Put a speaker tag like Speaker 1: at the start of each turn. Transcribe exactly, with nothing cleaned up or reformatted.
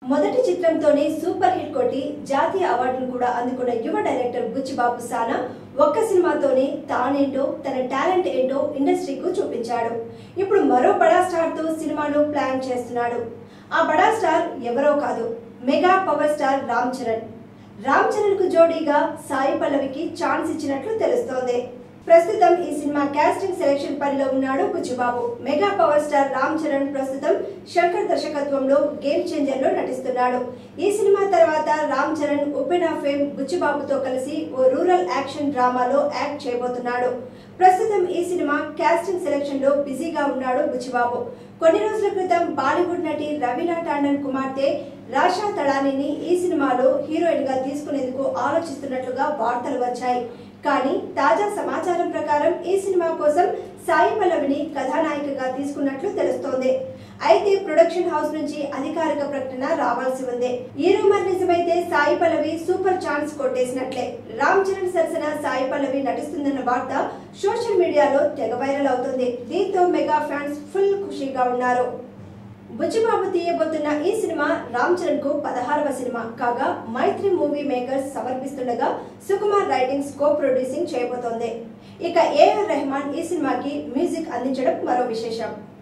Speaker 1: మొదటి చిత్రంతోనే super hit కొట్టి జాతీయ అవార్డును కూడా అందుకున్న యువ డైరెక్టర్ బుచ్చిబాబు సానా ఒక్క సినిమాతోనే తానేంటో తన టాలెంట్ ఏంటో ఇండస్ట్రీకు చూపించాడు. ఇప్పుడు మరో బడా స్టార్ తో సినిమాను ప్లాన్ చేస్తున్నాడు. ఆ బడా స్టార్ ఎవరో కాదు, mega power star Ram Charan. Ram Charan కు జోడీగా సాయి పల్లవికి ఛాన్స్ ఇచ్చినట్లు తెలుస్తోంది. ప్రస్తుతం ఈ సినిమా కాస్టింగ్ సెలక్షన్ పనిలో ఉన్నాడు Buchibabu. Mega power star Ram Charan ప్రస్తుతం శంకర్ దర్శకత్వంలో గేమ్ చేంజర్ లో నటిస్తున్నాడు. ఈ సినిమా తర్వాత రామ్ చరణ్ ఉపెన్ ఆఫ్ ఫేమ్ బుచ్చిబాబుతో కలిసి ఓ రూరల్ యాక్షన్ డ్రామాలో యాక్ట్ చేయబోతున్నాడు. ప్రస్తుతం ఈ సినిమా కాస్టింగ్ సెలక్షన్ లో బిజీగా ఉన్నాడు బుచ్చిబాబు. కొన్ని రోజుల క్రితం బాలీవుడ్ నటి రవీనా టాండన్ కుమార్తె రాషా తడానీని ఈ సినిమాలో హీరోయిన్ గా తీసుకునేందుకు ఆలోచిస్తున్నట్లుగా వార్తలు వచ్చాయి. కానీ తాజా సమాచారం ప్రకారం ఈ సినిమా కోసం సాయి పల్లవిని కథానాయికగా తీసుకున్నట్లు తెలుస్తోంది. అయితే ప్రొడక్షన్ హౌస్ నుంచి అధికారిక ప్రకటన రావాల్సి ఉంది. ఈ రూమర్ నిజమైతే సాయి పల్లవి సూపర్ ఛాన్స్ కొట్టేసినట్లే. రామ్ చరణ్ సరసన సాయి పల్లవి నటిస్తుందన్న వార్త సోషల్ మీడియాలో తెగ వైరల్ అవుతుంది. దీంతో మెగా ఫ్యాన్స్ ఫుల్ ఖుషీగా ఉన్నారు. బుచ్చిబాబు తీయబోతున్న ఈ సినిమా రామ్ చరణ్ కు పదహారవ సినిమా కాగా మైత్రి మూవీ మేకర్స్ సమర్పిస్తుండగా సుకుమార్ రైటింగ్స్ కో ప్రొడ్యూసింగ్ చేయబోతోంది. ఇక ఏఆర్ రెహమాన్ ఈ సినిమాకి మ్యూజిక్ అందించడం మరో విశేషం.